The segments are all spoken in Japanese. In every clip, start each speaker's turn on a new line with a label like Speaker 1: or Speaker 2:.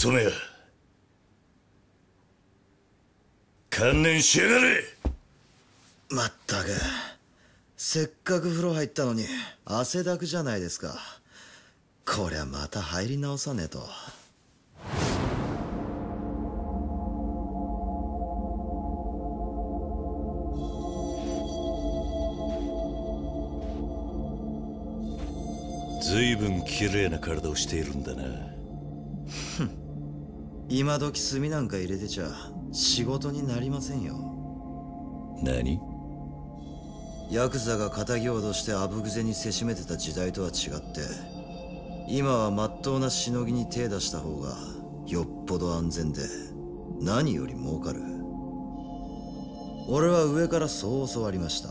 Speaker 1: 染谷、観念しやがれ。
Speaker 2: まったく、せっかく風呂入ったのに汗だくじゃないですか。こりゃまた入り直さねえと。
Speaker 1: ずいぶん綺麗な体をしているんだな。
Speaker 2: 今時炭なんか入れてちゃ仕事になりませんよ。
Speaker 1: 何？
Speaker 2: ヤクザが仇を脅してあぶぐぜにせしめてた時代とは違って、今はまっとうなしのぎに手出した方がよっぽど安全で何より儲かる。俺は上からそう教わりました。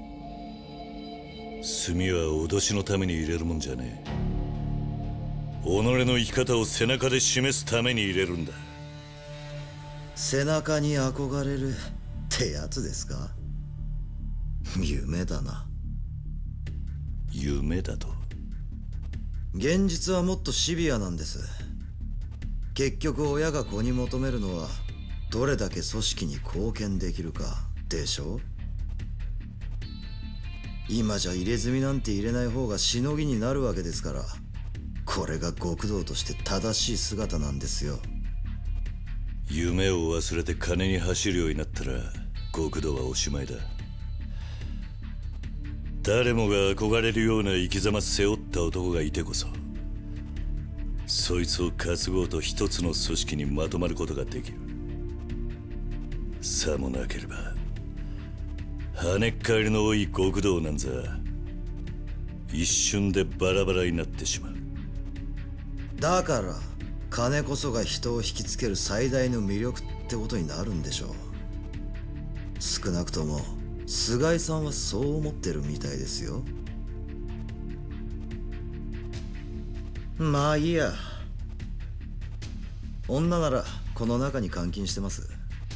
Speaker 1: 炭は脅しのために入れるもんじゃねえ。己の生き方を背中で示すために入れるんだ。
Speaker 2: 背中に憧れるってやつですか？夢だな。
Speaker 1: 夢だと？
Speaker 2: 現実はもっとシビアなんです。結局親が子に求めるのはどれだけ組織に貢献できるかでしょ。今じゃ入れ墨なんて入れない方がしのぎになるわけですから、これが極道として正しい姿なんですよ。
Speaker 1: 夢を忘れて金に走るようになったら極道はおしまいだ。誰もが憧れるような生き様背負った男がいてこそ、そいつを担ごうと一つの組織にまとまることができる。さもなければ跳ねっ返りの多い極道なんざ一瞬でバラバラになってしまう。
Speaker 2: だから金こそが人を引きつける最大の魅力ってことになるんでしょう。少なくとも菅井さんはそう思ってるみたいですよ。まあいいや。女ならこの中に監禁してます。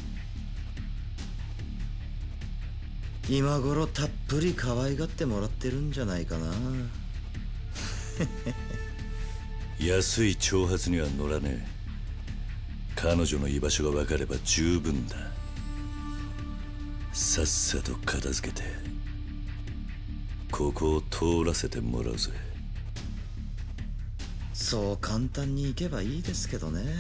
Speaker 2: 今頃たっぷり可愛がってもらってるんじゃないかな。
Speaker 1: 安い挑発には乗らねえ。彼女の居場所が分かれば十分だ。さっさと片付けてここを通らせてもらうぜ。
Speaker 2: そう簡単にいけばいいですけどね。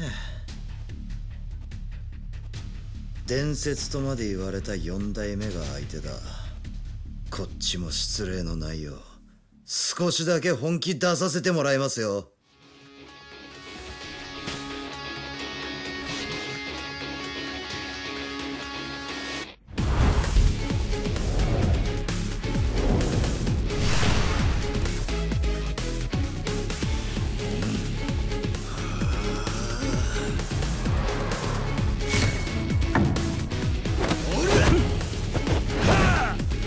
Speaker 2: 伝説とまで言われた4代目が相手だ。こっちも失礼のないよう少しだけ本気出させてもらいますよ。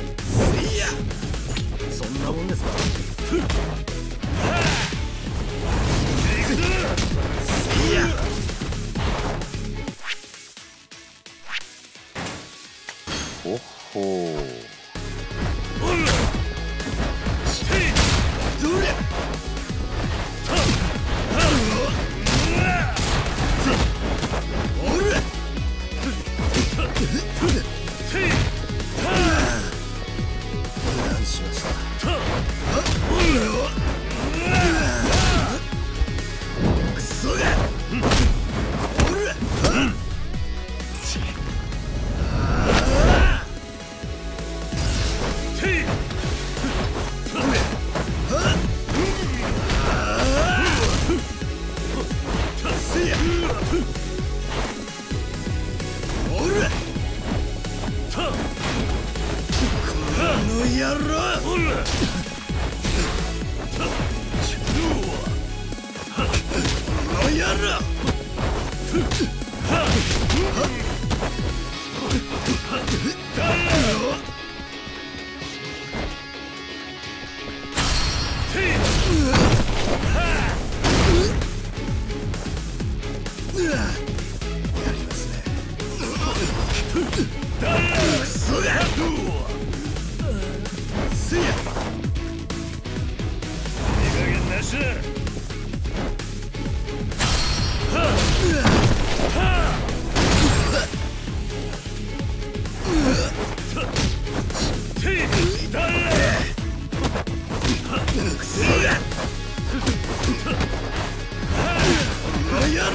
Speaker 2: そんなもんですか？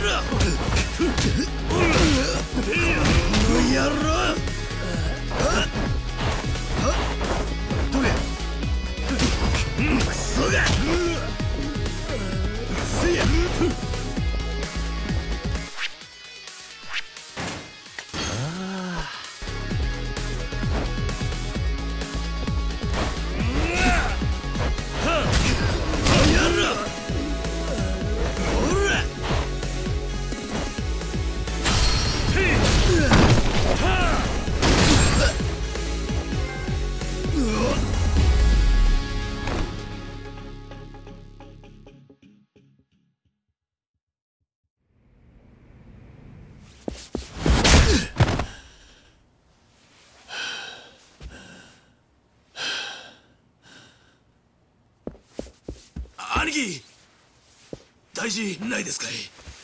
Speaker 3: 兄貴、大事ないですかい？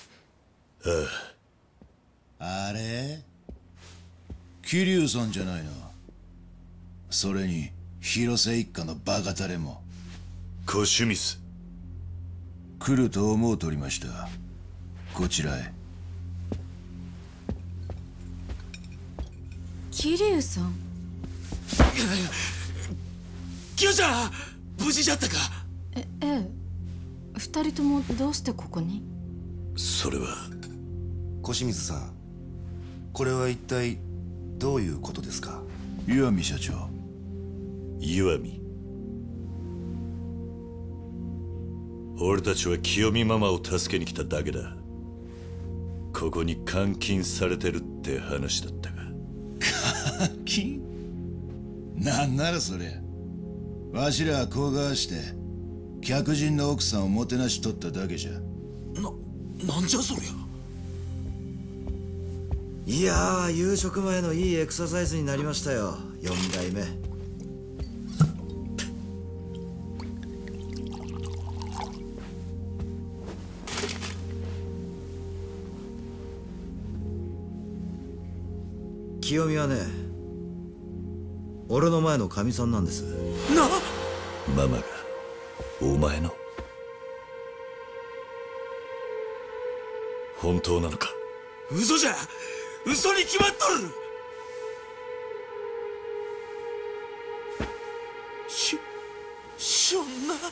Speaker 4: あれ桐生さんじゃないの。それに広瀬一家のバカタレも
Speaker 1: 小清水
Speaker 4: 来ると思うとりました。こちらへ。
Speaker 5: 桐生さん。
Speaker 3: キヨちゃん、無事じゃったか？
Speaker 5: ええ、二人ともどうしてここに？
Speaker 1: それは
Speaker 6: 小清水さん、これは一体どういうことですか？
Speaker 4: 岩見社長。
Speaker 1: 岩見、俺たちは清美ママを助けに来ただけだ。ここに監禁されてるって話だったが。
Speaker 4: 監禁？なんならそりゃわしらはこうがわして客人の奥さんをもてなしとっただけじゃ。
Speaker 3: なんじゃそりゃ。
Speaker 2: いやー、夕食前のいいエクササイズになりましたよ、4代目。清美はね、俺の前のかみさんなんです。
Speaker 1: ママがお前の本当なのか？
Speaker 3: 嘘じゃ、嘘に決まっとる。しょんな。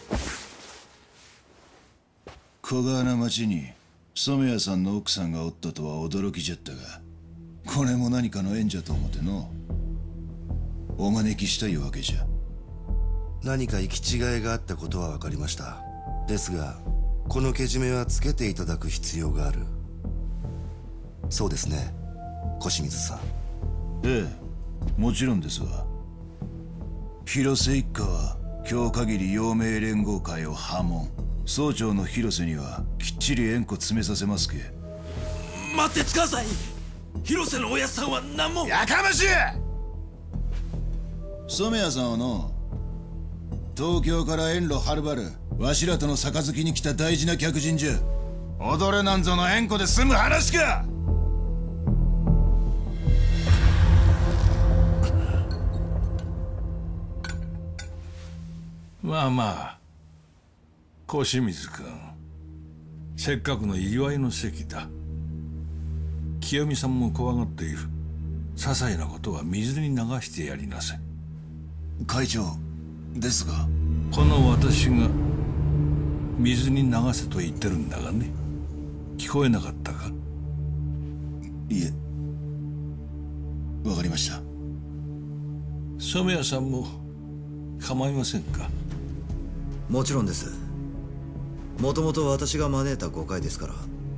Speaker 4: 小川な町に染谷さんの奥さんがおったとは驚きじゃったが、これも何かの縁じゃと思ってのお招きしたいわけじゃ。
Speaker 6: 何か行き違いがあったことは分かりました。ですがこのけじめはつけていただく必要がある。そうですね、小清水さん。
Speaker 4: ええ、もちろんですわ。広瀬一家は今日限り陽明連合会を破門。総長の広瀬にはきっちり縁故詰めさせますけ。
Speaker 3: 待ってつかさい。広瀬のおやっさんは何も。
Speaker 4: やかましい。染谷さんはの東京から遠路はるばるわしらとの杯に来た大事な客人じゃ。踊れなんぞの縁故で済む話か。
Speaker 7: まあまあ、小清水君、せっかくの祝いの席だ。清美さんも怖がっている。些細なことは水に流してやりなさい。
Speaker 4: 会長ですが。
Speaker 7: この私が水に流せと言ってるんだがね。聞こえなかったか？
Speaker 4: いえ、わかりました。
Speaker 7: 染谷さんも構いませんか？
Speaker 2: もちろんです。もともと私が招いた誤解ですから。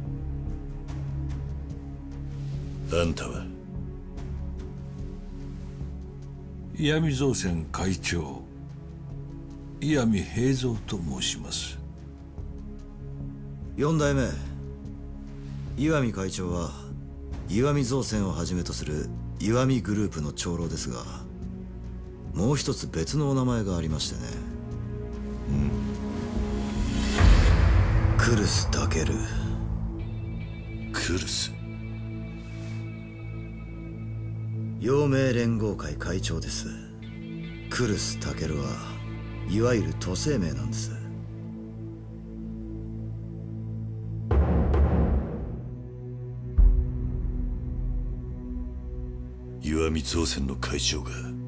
Speaker 1: あんたは？
Speaker 7: 石見造船会長石見平蔵と申します。
Speaker 2: 4代目石見会長は石見造船をはじめとする石見グループの長老ですが、もう一つ別のお名前がありましてね。クルスタケル。
Speaker 1: クルス？
Speaker 2: 陽明連合会会長です。クルスタケルはいわゆる都政名なんです。
Speaker 1: 岩見造船の会長が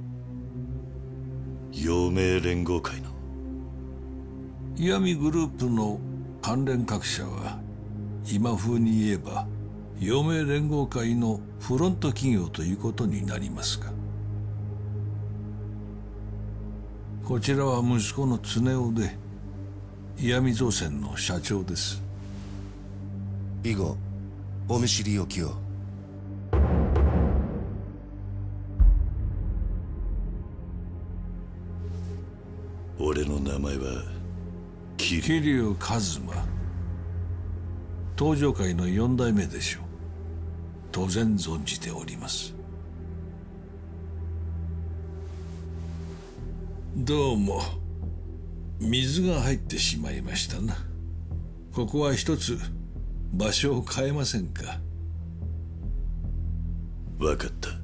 Speaker 1: 陽明連合会の。
Speaker 7: 石見グループの関連各社は今風に言えば陽明連合会のフロント企業ということになりますが、こちらは息子の常雄で石見造船の社長です。
Speaker 6: 以後お見知りおきを。
Speaker 1: 俺の名前は桐
Speaker 7: 生一馬、東上会の4代目でしょう。当然存じております。どうも水が入ってしまいましたな。ここは一つ場所を変えませんか。
Speaker 1: 分かった。